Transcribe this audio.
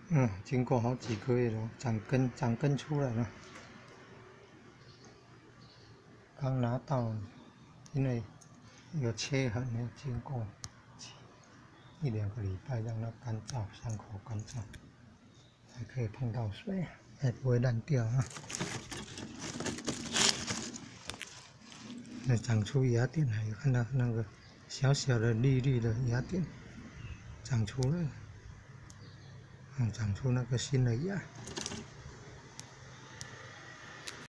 经过好几个月了，长根出来了，刚拿到，因为有切痕，要经过1、2个礼拜让它干燥，伤口干燥，才可以碰到水，才不会烂掉啊。那长出芽点来，有看到那个小小的绿绿的芽点长出来了，长出那个新的芽。